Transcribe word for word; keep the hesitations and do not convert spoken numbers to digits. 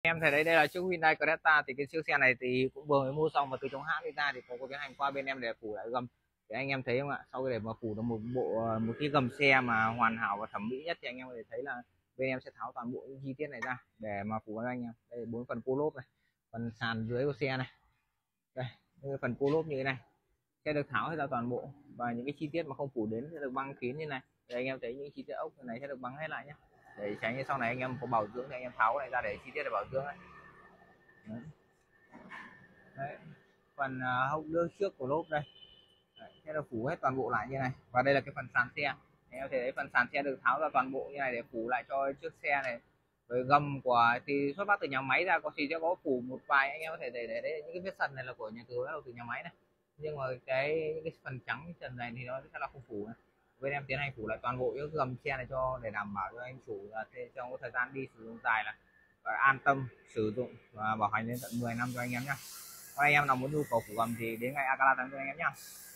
Em thấy đấy, đây là chiếc Hyundai Creta. Thì cái chiếc xe này thì cũng vừa mới mua xong, và từ trong hãng đi ra thì có có tiến hành qua bên em để phủ lại gầm. Thì anh em thấy không ạ, sau khi để mà phủ được một bộ một cái gầm xe mà hoàn hảo và thẩm mỹ nhất, thì anh em có thể thấy là bên em sẽ tháo toàn bộ những chi tiết này ra để mà phủ cho anh em. Đây bốn phần cô lốp này, phần sàn dưới của xe này, đây, đây phần cô lốp như thế này sẽ được tháo hết ra toàn bộ, và những cái chi tiết mà không phủ đến sẽ được băng kín như này. Đây anh em thấy những chi tiết ốc này sẽ được băng hết lại nhé, để tránh như sau này anh em có bảo dưỡng thì anh em tháo này ra để chi tiết để bảo dưỡng này. Đấy. Đấy. Phần uh, hốc đỡ trước của lốp đây đấy, sẽ được phủ hết toàn bộ lại như này. Và đây là cái phần sàn xe, anh em thấy phần sàn xe được tháo ra toàn bộ như này để phủ lại cho chiếc xe này. Rồi gầm của thì xuất phát từ nhà máy ra có thì sẽ có phủ một vài, anh em có thể để để đấy, những cái vết sần này là của nhà từ bắt đầu từ nhà máy này, nhưng mà cái những cái phần trắng cái trần này thì nó sẽ là không phủ này. Bên em tiến hành phủ lại toàn bộ những gầm xe này cho để đảm bảo cho anh chủ là trong cái thời gian đi sử dụng dài là an tâm sử dụng và bảo hành đến tận mười năm cho anh em nhé. Anh em nào muốn nhu cầu phủ gầm thì đến ngay Akala Tăng cho anh em nhé.